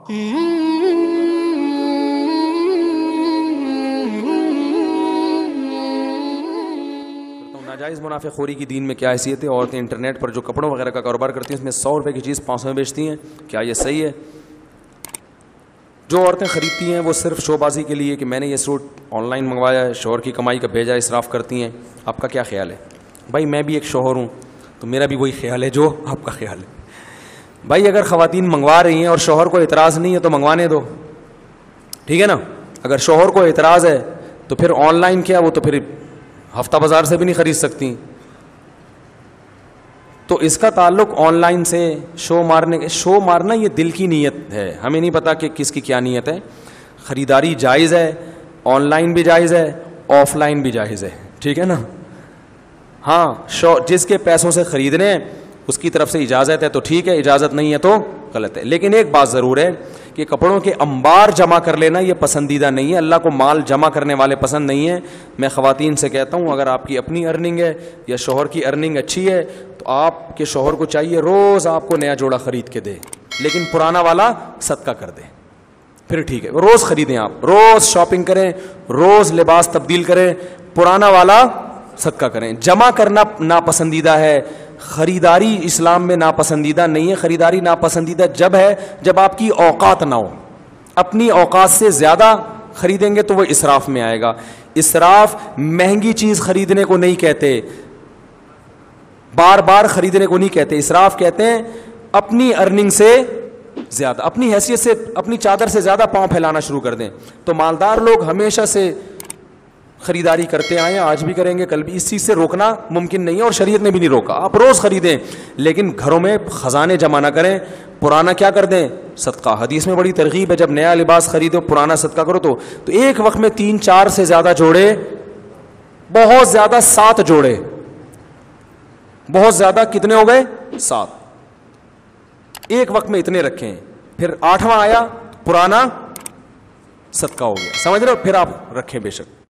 ناجائز منافع خوری کی دین میں کیا حیثیت ہے؟ عورتیں انٹرنیٹ پر جو کپڑوں وغیرہ کا کاروبار کرتی ہیں اس میں 100 روپے کی چیز 500 میں بیچتی ہیں، کیا یہ صحیح ہے؟ جو عورتیں خریدتی ہیں وہ صرف شو بازی کے لیے کہ میں نے یہ سوٹ آن لائن منگوایا ہے، شوہر کی کمائی کا بھیجا، اسراف کرتی ہیں، آپ کا کیا خیال ہے؟ بھائی میں بھی ایک شوہر ہوں تو میرا بھی وہی خیال ہے جو آپ کا خیال ہے. بھائی اگر خواتین منگوا رہی ہیں اور شوہر کو اعتراض نہیں ہے تو منگوانے دو، ٹھیک ہے نا. اگر شوہر کو اعتراض ہے تو پھر آن لائن کیا، وہ تو پھر ہفتہ بازار سے بھی نہیں خرید سکتی. تو اس کا تعلق آن لائن سے شو مارنا یہ دل کی نیت ہے، ہمیں نہیں پتا کہ کس کی کیا نیت ہے. خریداری جائز ہے، آن لائن بھی جائز ہے، آف لائن بھی جائز ہے، ٹھیک ہے نا. ہاں جس کے پیسوں سے خریدنے ہیں اس کی طرف سے اجازت ہے تو ٹھیک ہے، اجازت نہیں ہے تو غلط ہے. لیکن ایک بات ضرور ہے کہ کپڑوں کے انبار جمع کر لینا یہ پسندیدہ نہیں ہے، اللہ کو مال جمع کرنے والے پسند نہیں ہیں. میں خواتین سے کہتا ہوں اگر آپ کی اپنی ارننگ ہے یا شوہر کی ارننگ اچھی ہے تو آپ کے شوہر کو چاہیے روز آپ کو نیا جوڑا خرید کے دے، لیکن پرانا والا صدقہ کر دے، پھر ٹھیک ہے. روز خریدیں، آپ روز شاپنگ کریں، روز لباس تبدیل کریں، پرانا والا صدقہ کریں. جمع کرنا ناپسندیدہ ہے، خریداری اسلام میں ناپسندیدہ نہیں ہے. خریداری ناپسندیدہ جب ہے جب آپ کی اوقات نہ ہو. اپنی اوقات سے زیادہ خریدیں گے تو وہ اسراف میں آئے گا. اسراف مہنگی چیز خریدنے کو نہیں کہتے، بار بار خریدنے کو نہیں کہتے. اسراف کہتے ہیں اپنی ارننگ سے زیادہ، اپنی حیثیت سے، اپنی چادر سے زیادہ پاؤں پھیلانا شروع کر دیں. تو مالدار لوگ ہمیشہ سے خریداری کرتے آئے ہیں، آج بھی کریں گے، کل بھی. اس چیز سے روکنا ممکن نہیں ہے اور شریعت نے بھی نہیں روکا. آپ روز خریدیں لیکن گھروں میں خزانے جمع نہ کریں. پرانا کیا کر دیں؟ صدقہ. حدیث میں بڑی ترغیب ہے جب نیا لباس خریدو پرانا صدقہ کرو. تو ایک وقت میں 3-4 سے زیادہ جوڑے، بہت زیادہ 7 جوڑے، بہت زیادہ کتنے ہو گئے؟ 7. ایک وقت میں اتنے رکھیں، پھر 8واں آیا پرانا صدقہ ہو گیا، سمجھ رہے ہو؟ پھر آپ رکھیں بے شک.